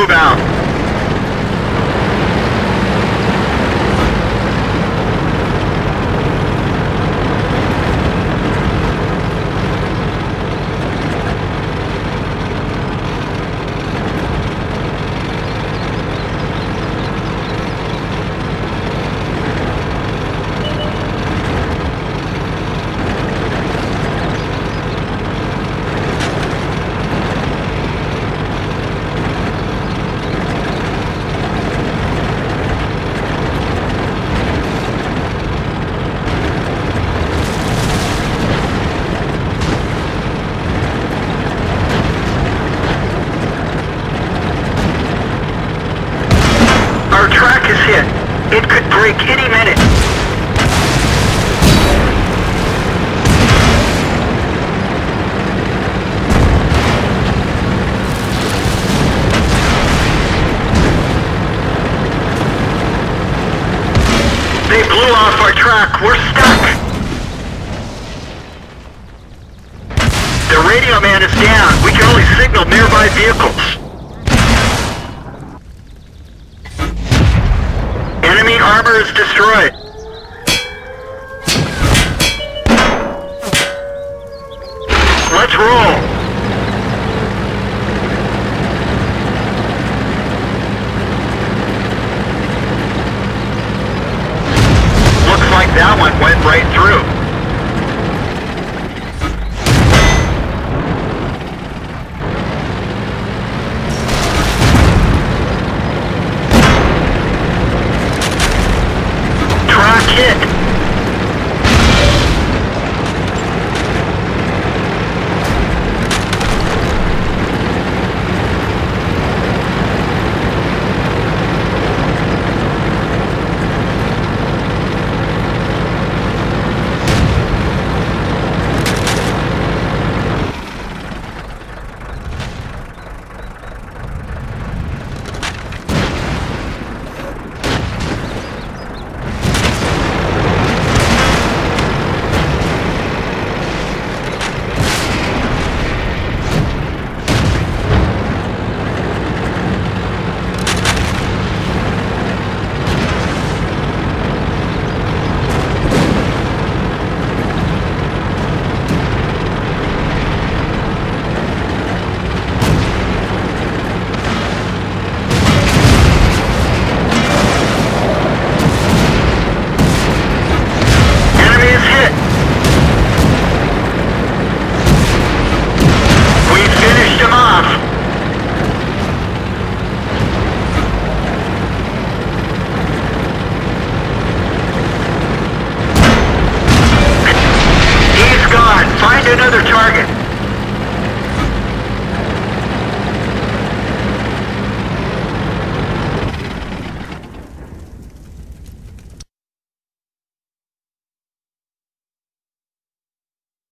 move out. Our track is hit. It could break any minute. They blew off our track. We're stuck. The radio man is down. We can only signal nearby vehicles. Enemy armor is destroyed. Let's roll.